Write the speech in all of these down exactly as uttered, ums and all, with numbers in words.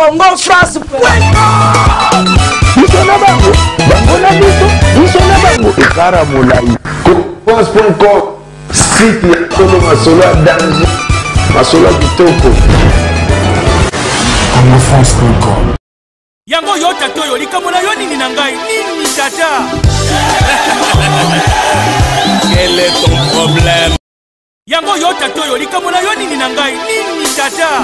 Congo France. Biso na bango, bango na biso, biso na bango. Ekara molai. France point com, site ya Solo Masolo ya danger, Masolo kitoko. Congo France point com. Yango yo tato yo likamona yo nini na ngai nini tata. Quel est ton problème? Yango yo tato yo likamona yo nini na ngai nini tata.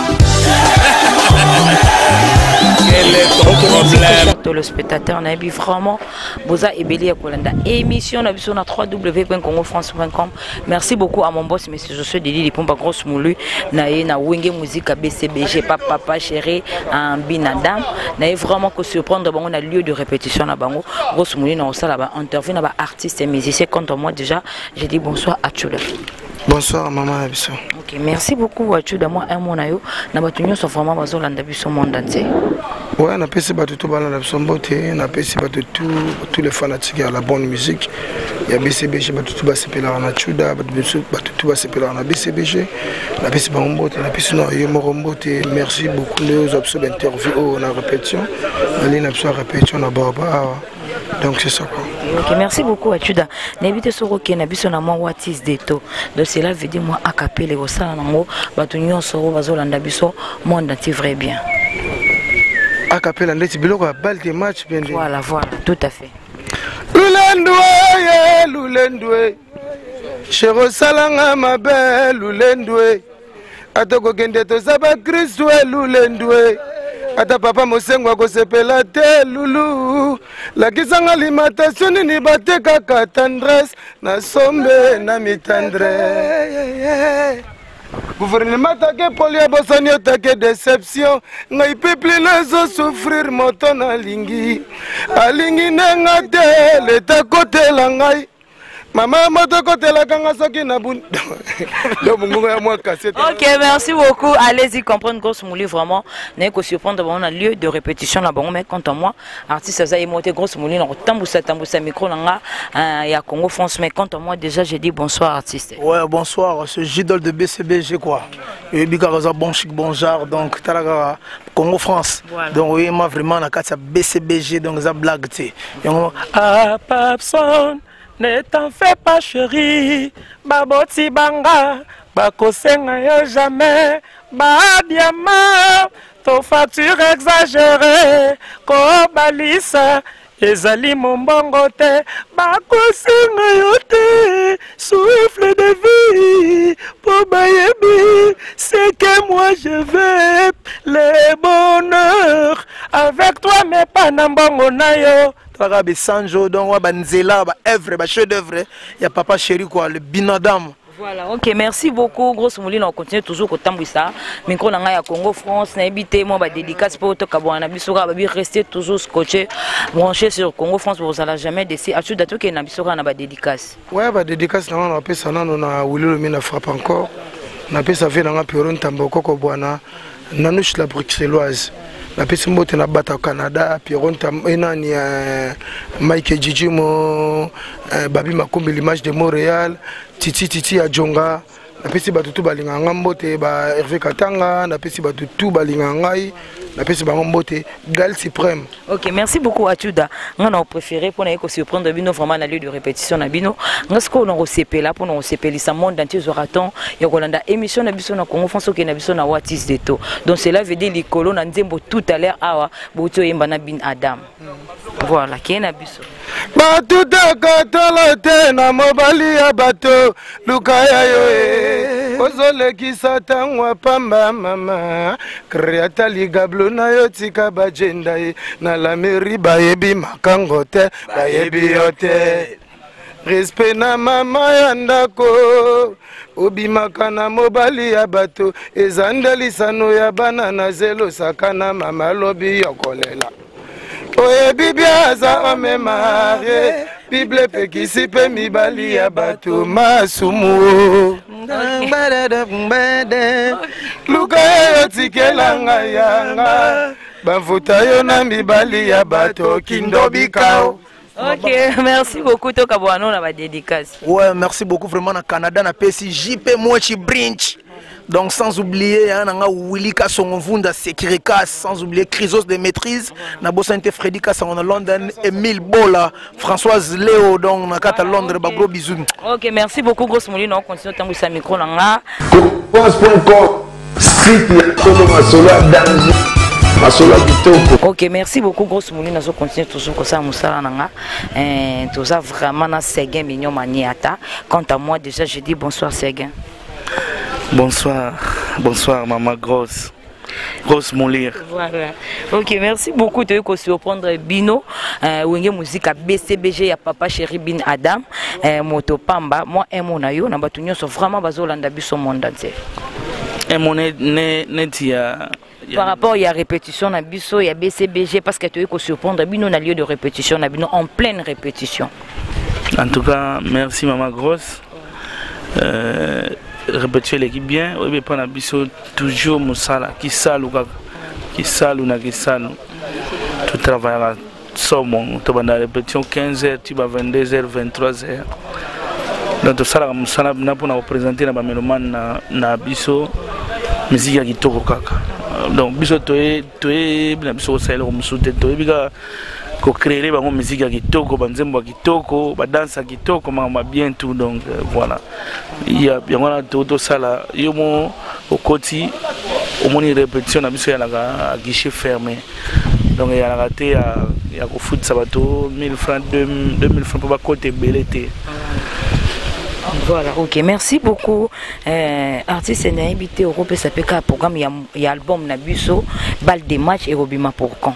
Quel est ton problème? Tout le spectateur n'a vu vraiment Boza et Béli à Kolanda émission na biso na w w w point congo france point com. Merci beaucoup à mon boss monsieur Josué Didi Lipomba grosse moulu na ye na Wenge musique à B C B G papa papa chéri en binadam na ye vraiment que surprendre bango na lieu de répétition na bango grosse moulu na osala ba interview na ba artistes et musiciens contre moi déjà j'ai dit bonsoir à Tchula. Bonsoir maman Abisso. OK, merci beaucoup à Tchula moi un mot na yo na batunyo so vraiment bazolanda biso monde entier. Ouais, on a passé par tout le on a passé par tous les fanatiques à la bonne musique. Il y a B C B G, tout le monde a la Chuda, tout le monde a B C B G, on a passé par Rombote, on a passé par Rombote. Merci beaucoup les observes interviews, on a répétition, on a une répétition, on a Barba. Donc c'est ça quoi. OK, merci beaucoup Achuda. N'évitez ce roquet na biso na moi what is deto. Donc cela veut dire moi acapelle au sala nango, batu nyonso bazolanda biso monde entier vrai bien. A capella ndeti biloko ya balle de match bien. Voilà, voilà, tout à fait. Lulendwe, yeah, lulendwe. Chéro salanga mabe, lulendwe. Atoko kende to saba Christwe, lulendwe. Ata papa mosengwa ko sepela te lulu. La kisanga alimentation ni bateka ka tendresse na sombe na mitandre. Gouvernement take polia bosani take déception ngai peuple nazo souffrir moto na lingi alingi nenga te leta côté la ngai mama moto côté la kanga soki na bun do mungu ya moi cassette. OK, merci beaucoup. Allez-y comprendre grosse mouli vraiment n'est que surprendre on a lieu de répétition là bon mais quant à moi artiste ça est monté grosse mouli na tambusa tambusa micro nga ya Congo France mais quant à moi déjà j'ai dit bonsoir artiste. Ouais, bonsoir, c'est Gidol de B C B G quoi. Et Bikaza bon chic bon genre donc Talaga Congo France. Voilà. Donc oui, moi vraiment na kata B C B G donc ça blague tu. Ah Papson, ne t'en fais pas chérie, baboti banga, bakosenga yo jamais, ba diamant, ton facture exagérée, ko balisa. Ezali mombongo te, bakosenga yo te, souffle de vie, pour bayebi, c'est que moi je veux le bonheur, avec toi mais pas nambongo na yo. Toi Sanjo, donc banzela, ba œuvre, ba chef d'œuvre, y a papa chéri quoi, le binadam. Voilà, OK, merci beaucoup. Grosse moulin, on continue toujours au Tambouissa. Micro na ya Congo France, na habité moi ba dédicace pour to kabwana bisoka ba rester toujours scotché branché sur Congo France pour ça jamais décès. Achu dato ke na bisoka na ba dédicace. Ouais, ba dédicace na on appelle ça na na Wilolo mina frappe encore. Na appelle ça fait na Piron Tamboko ko bwana. Nanouche la bruxelloise. La personne qui est au Canada, Pierron Enani, Mike Jijimo, Babi Makombe, l'image de Montréal, Titi Titi à Djonga, la personne qui est au Ngambote, Hervé Katanga, la personne qui est au Ngangai, la personne qui est au Gal Suprême. OK, merci beaucoup Achuda. On a préféré pour nous surprendre Bino vraiment dans lieu de répétition na Bino. Parce qu'on a recépé là pour nous recépé ça monde entier zoraton. Il y a une émission na biso na Congo France qui na biso na what is deto. Donc cela veut dire les colons na nzembo tout à l'heure awa boto yemba na bin Adam. Voilà, qui na biso. Batu takatala te na mobali ya bato lukaya yo e ozole kisata ngwa pamba mama kreata ligablo na yo tika bajenda e na la mairie bayebi makango te bayebi yo te respect na mama ya ndako obimaka na mobali ya bato ezandalisano ya bana na zelo sakana mama lobi yokolela. Oye bibia za ome marié, Bible pekisi pe mibali ya bato masumu. Luka yo tikelanga yanga, bavuta yo na mibali ya bato kindobikao. OK, merci beaucoup to kabwano na ba dédicace. Ouais, merci beaucoup vraiment na Canada na P C J P Mochi Brinch. Donc sans oublier hein, nanga Willy Kassongovunda Sekirika, sans oublier Chrysos de maîtrise, Nabosante Freddy Kasson en London, Emile Bola, Françoise Léo donc nakata Londres, ba gros bisous. OK, merci beaucoup Grosse Moulin, on continue tango sa micro nanga. Pense point com site ya Tolo Masola danger. Masola kitoko. OK, merci beaucoup Grosse Moulin, on continue toujours comme ça musala nanga. Euh tout ça vraiment na Seguin mignon maniata. Quant à moi déjà je dis bonsoir Seguin. Bonsoir, bonsoir maman Grosse, Grosse Moulir. Voilà. Ok, merci beaucoup de vous surprendre Bino. Wenge musique à B C B G ya Papa Chéri Bin Adam, Moto Pamba. Moi et mon ayo, na batunyo sont vraiment bazolanda biso monde entier. Et mon netia. Par rapport à la répétition na biso ya B C B G parce que tu veux surprendre Bino na lieu de répétition na Bino en pleine répétition. En tout cas, merci maman Grosse. Euh, répéter l'équipe bien, oui, mais pendant biso toujours musala qui salu qui salu na qui salu. Tu travailles somme, tu vas dans la répétition quinze heures, tu vas vingt-deux heures, vingt-trois heures. Donc tout ça là musala na pour représenter na bameloman na na biso musique ya kitoko kaka. Donc biso toé toé na biso sala comme soute toé bika ko créer ba musique ya kitoko banzembo ya kitoko ba danse ya kitoko ma bien tout donc euh, voilà il y a bien on a tout ça là yo mo au côté au moins une répétition na biso ya la guichet fermé donc il y a raté ya ya ko foot sabato mille francs deux mille francs pour ba côté belete. Voilà, ok, merci beaucoup. Euh, artiste n'a invité au groupe S A P K programme il y a album Nabuso, balle des matchs et Robima pour quand?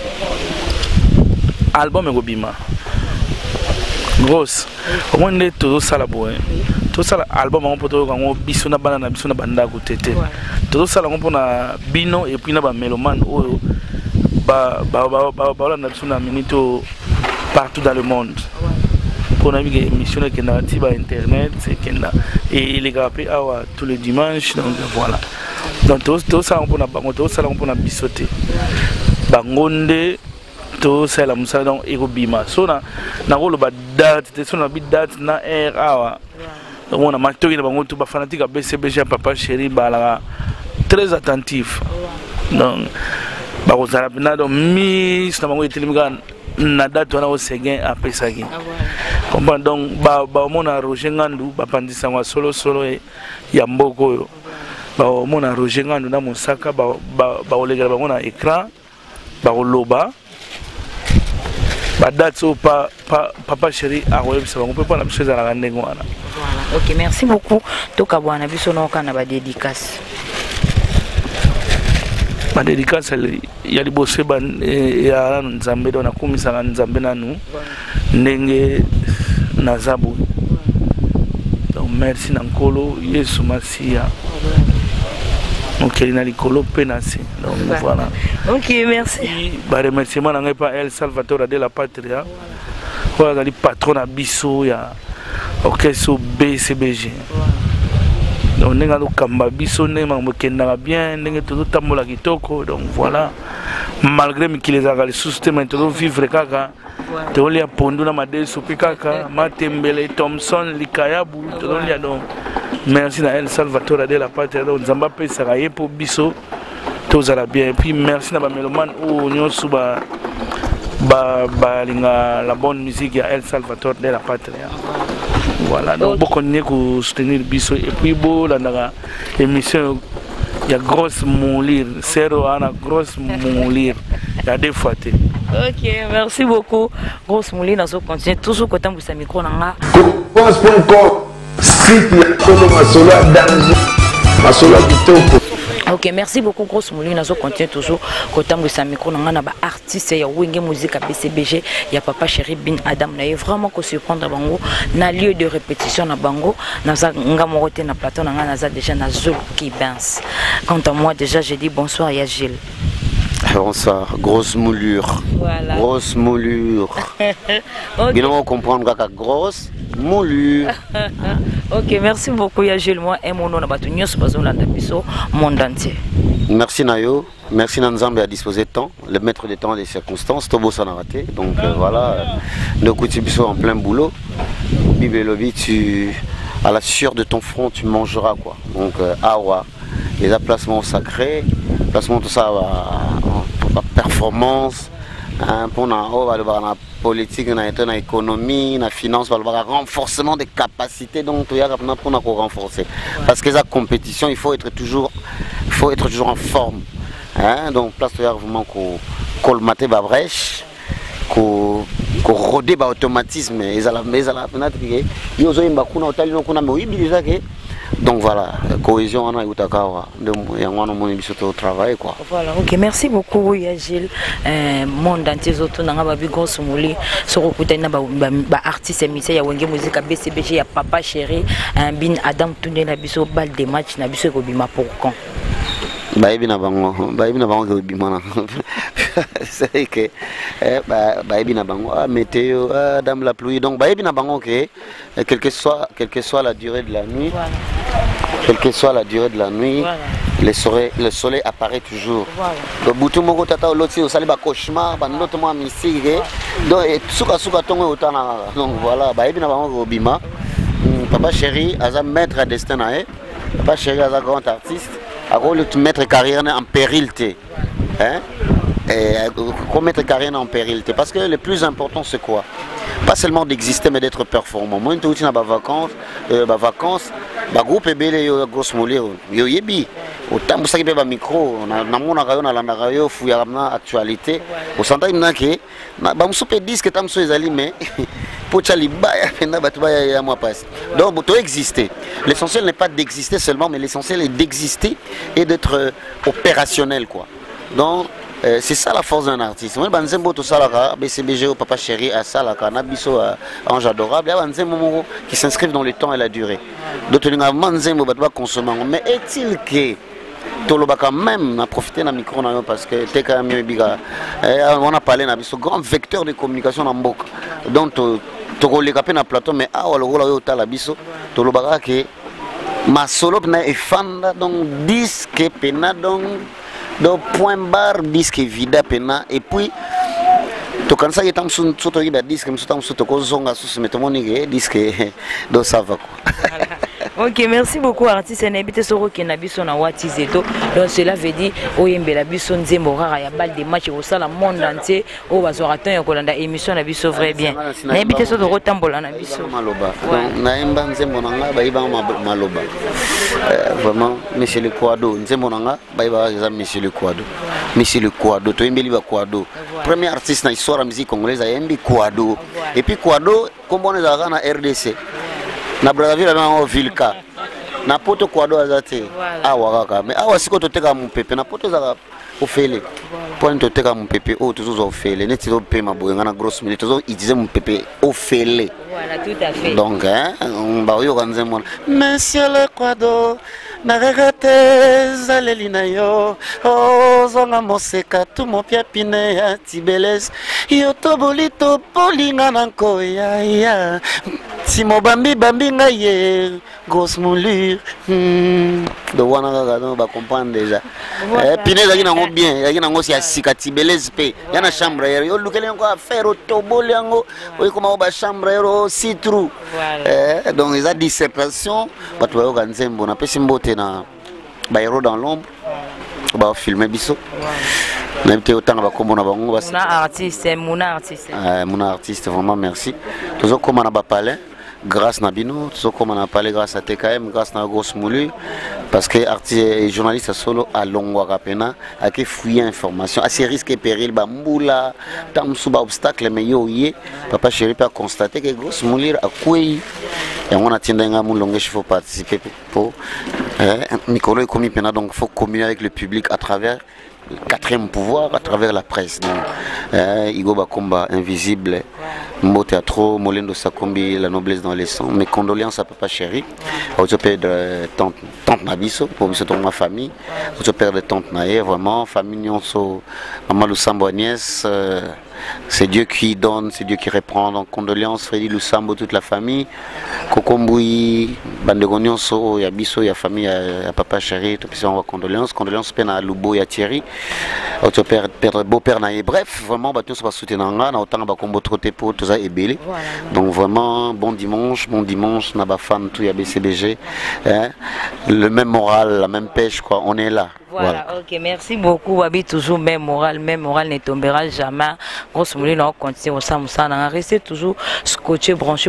Album et Robima. Grosse. Au moins on est tout ça là boy. Tout ça album on peut tout quand biso na bana na biso na banda ko tete. Tout ça là on peut na bino et puis na ba meloman o ba ba ba ba na biso na minito partout dans le monde. Pour une émission qui est sur internet et il est grappé tous les dimanches donc voilà donc tout ça on peut na tout ça on peut na bisoter bangonde tout ça la musa donc erobima so na na rolo ba date te so na bi date na air awa donc on a matori na bango tout ba fanatique B C B G Papa Chéri bala très attentif donc ba ko zara bina donc mi na bango etelimika na date wana o Seguin après ça qui comprend donc ba ba mona Roger Ngandu ba pandisa wa solo solo ya mboko yo ba mona Roger Ngandu na Mosaka ba ba olegela ba mona écran ba loba ba date so pa Papa Chéri a web ça on peut pas la chose à la ndengo wana. Voilà. OK, merci beaucoup. Toka bwana biso no kana ba dédicace. Ma dédicace il y a des bossé ban ya nzambe dona kumisa na nzambe nanu ndenge nazabu donc merci nankolo Yesu Masia donc il na likolo penasi donc voilà. OK, merci. Ba remerciement na ngai pa El Salvatore de la Patria voilà le patron na biso ya orchestre B C B G. Donc on a kamba biso ndenge mokenda bien ndenge tout tambola kitoko donc voilà malgré qu'il les a les sous maintenant vivre kaka to lia pondu na made sopi kaka matembele Thompson likayabu to lia donc merci na El Salvatore de la Patria donc nzamba pesa ka yepo biso to zala bien et puis merci na ba meloman o nyosu ba ba ba linga la bonne musique ya El Salvatore de la Patria. Voilà, donc beaucoup de gens soutenir biso et puis bon la émission il y a grosse moulir, zéro ana grosse moulir, il y a des fois. OK, merci beaucoup. Grosse moulir dans ce continue toujours quand vous sa micro nanga. pense point com site ya Tolo Masola danger. Masola kitoko. OK, merci beaucoup Grosse Moulin nazo continue toujours kotambo sa micro nanga na ba artiste ya Wenge musique à B C B G ya Papa Chéri Bin Adam na vraiment ko surprendre bango na lieu de répétition na bango na za ngamorote na plateau nanga na za déjà na Zul qui danse. Quant à moi déjà j'ai dit bonsoir ya Gilles. Bonsoir, grosse moulure. Voilà. Grosse moulure. Okay. Bien on comprendre que grosse moulure. OK, merci beaucoup ya Gilles moi et mon nom na batu nyos bazona na biso monde entier. Merci Nayo, merci Nanzambe à disposer de temps, le maître des temps et des circonstances, Tobo s'en a raté. Donc euh, voilà, nos coups biso en plein boulot. Bibelobi tu à la sueur de ton front tu mangeras quoi. Donc euh, awa les placements sacrés, placement tout ça, la performance, pour la politique, l'économie, la finance, le renforcement des capacités, donc il y a pour renforcer. Parce que la compétition, il faut être toujours, il faut être toujours en forme. Hein? Donc place il y a vraiment qu'on colmater la brèche, qu'on roder l'automatisme. Donc voilà, cohésion on a eu d'accord, donc il y a un travail quoi. Voilà, ok, merci beaucoup Yagil. Euh, monde entier autour n'a pas vu grosse mouli, sur le côté n'a pas artiste émissé, il y a une musique à B C B G, il y a Papa Chéri, un bin Adam tourné la biso balle des matchs, n'a biso kobima pour quand. Bah ebi na bango, bah ebi na bango kobima na. C'est que, bah ebi na bango, ah météo, ah dame la pluie, donc bah ebi na bango que, quelle que soit, quelle que soit la durée de la nuit. Voilà. Quelle que soit la durée de la nuit, voilà. le, soleil, le soleil apparaît toujours. Donc, Boutou Moko Tata, l'autre, au salé, cauchemar, l'autre, moi, mystique. Donc, Souka Souka Tongo, autant. Donc, voilà, bah, Ebina Bango Bima. Papa Chéri, Aza maître à destin, Papa Chéri, Aza grand artiste, a rôle de mettre carrière en péril. Hein? Comment mettre carrière en péril? Parce que le plus important, c'est quoi? Pas seulement d'exister, mais d'être performant. Moi, je suis en vacances, vacances. Le groupe est bel et grosse mollet. Yo yebi. Autant pour ça qu'il y a un micro, on a mon rayon, on a la rayon, fouille à l'actualité. Au centre, il y a que, bah, on soupe disque, tam so ezali, mais pour tchali baya, pena batubaya ya moi passe. Donc, pour exister. L'essentiel n'est pas d'exister seulement, mais l'essentiel est d'exister et d'être opérationnel, quoi. Donc Euh, c'est ça la force d'un artiste. Moi, je suis tout ça, B C B G, Papa Chéri, à ça, Nabiso, Ange Adorable, il y a qui s'inscrivent dans le temps et la durée. D'autres, il y a consommer. Mais est-il que Tolobaka même a profité d'un micro parce que t'es quand même biga. On a parlé d'un grand vecteur de communication dans Mbok. Donc, tu roules capé dans plateau, mais ah, le rôle est la biso. Tolobaka que ma solo est fan donc disque pena donc. Donc point barre disque vide pena et puis to quand ça y est tam sun soto ida disque me sotam soto ko zonga sous meto monige disque donc ça va quoi. Ok, merci beaucoup artiste n'habite soro ke na biso na watizeto. Donc cela veut dire oyembe la biso nzembo rara ya balle des matchs au sala monde entier au bazoraton ya kolanda émission na biso vrai bien. N'habite soro rotambola na biso. Maloba. Donc na emba nzembo nanga ba iba maloba. Vraiment monsieur le Quado nzembo nanga ba iba za monsieur le Quado. Monsieur le Quado to embeli ba Quado. Premier artiste na histoire de musique congolaise a embi Quado. Et puis Quado comme on est dans la R D C. Na Brazzaville na Vilka na poto Quado azate awa kaka mais awa siko toteka mupepe na poto za ofele point toteka mupepe o tuzo ofele neti zo pema boyenga na grosse minute zo itize mupepe ofele voilà tout à fait donc hein on ba yo kanze mona monsieur le Quado na regate zaleli na yo o zonga moseka tu mo pia pine ya tibeles yo to bolito polinga na koya ya si mo bambi bambi ngaye grosse moulure hmm do wana kaka no ba comprendre déjà eh pine za kina ngo bien ya kina ngo si asika tibeles pe yana chambre yo lukele ngo affaire to boli ngo o koma ba chambre yo citru eh donc ils a dissertation batu ba yo kanzembo na pesi mbote na ba héros dans l'ombre ba filmer biso na été autant ba kombo na bango ba na artiste mona artiste euh mona artiste vraiment merci toujours comme na ba palais grâce à Bino, tout comme on a parlé grâce à T K M, grâce à Grosse Moulu, parce que artiste et journaliste solo à Longwa Rapena, à qui fouiller information, à ces risques et périls, bamboula, tam suba obstacle, mais yo yé, Papa Chéri peut constater que Grosse Moulu a quoi et on a tenu un mot longue, il faut participer pour Nicolo et Komi Pena, donc il faut communier avec le public à travers le quatrième pouvoir, à travers la presse. Donc, euh, Igo Bakomba, invisible, Mbo Teatro, Molendo Sakombi, la noblesse dans les sangs. Mes condoléances à Papa Chéri, au père de tante, tante Nabiso, pour ma famille, au père de tante Naé, vraiment, famille Nyonso, Maman Lusambo Agnès, euh, c'est Dieu qui donne, c'est Dieu qui reprend. Donc condoléances Freddy Lusambo, toute la famille. Kokomboui, Bandegonionso, il y a Bisso, il y a famille, il y a papa chéri, tout ça on va condoléances. Condoléances peine à Lubo, il y a Thierry. Autre père, père beau-père naïe. Bref, vraiment, bah, tout ça va soutenir en gars, autant bah combo trotter pour tout ça et belé. Donc vraiment, bon dimanche, bon dimanche, n'a pas fan tout, il y a B C B G. Hein? Le même moral, la même pêche, quoi. On est là. Voilà, voilà. Ok, merci beaucoup. Wabi, toujours même moral, même moral ne tombera jamais. Grosse moulin, on continue au Samoussa. On reste toujours scotché, branché.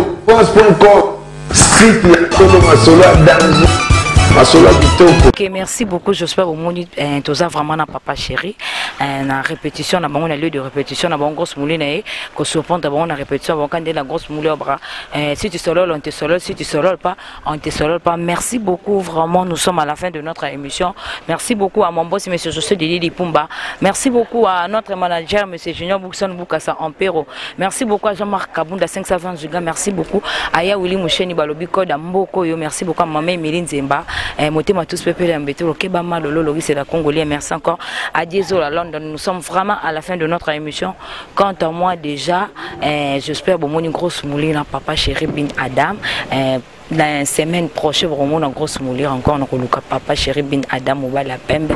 Ok, merci beaucoup. J'espère que vous avez vraiment un papa chéri. La répétition, on a lieu de répétition, on a une grosse moulin, qu'on surprend d'abord la répétition, on a la grosse moulin au bras. Si tu sololes, on te solole. Si tu sololes pas, on te solole pas. Merci beaucoup. Vraiment, nous sommes à la fin de notre émission. Merci beaucoup à mon boss, M. José Didi Lipumba. Merci beaucoup à notre manager, M. Junior Boukson Boukassa Ampero. Merci beaucoup à Jean-Marc Kabunda, cinq cent vingt gigas. Merci beaucoup à Yaouli Moucheni Balobiko Damboko. Merci beaucoup à Maman Méline Zemba. Motema tous peuple d'Ambetero, Kebama Lolo, Loris et la Congolais. Merci encore à Diesel à London. Nous sommes vraiment à la fin de notre émission. Quant à moi déjà, j'espère que une grosse moulin, papa chéri Bin Adam. La semaine prochaine, vraiment, une grosse moulure encore. Nous papa chéri Bin Adam ou la Pembe.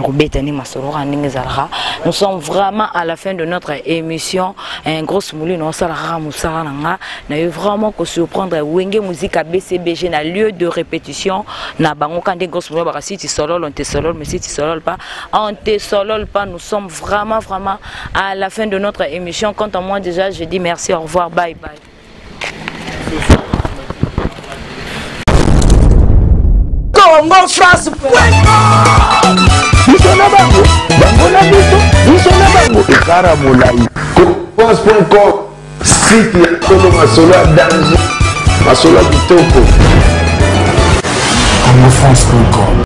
Nous sommes vraiment à la fin de notre émission. Un grosse moulure, nous sommes vraiment que surprendre Wenge musique à B C B G, na lieu de répétition. Na bango quand des grosses moulures, si tu solol, on te solol, mais si tu solol pas, on te solol pas. Nous sommes vraiment, vraiment à la fin de notre émission. Quant à moi, déjà, je dis merci, au revoir, bye bye. Congo France biso na bango bango na biso biso na bango ekara molai France point com site ya solo masolo ya danger masolo ya kitoko Congo France point com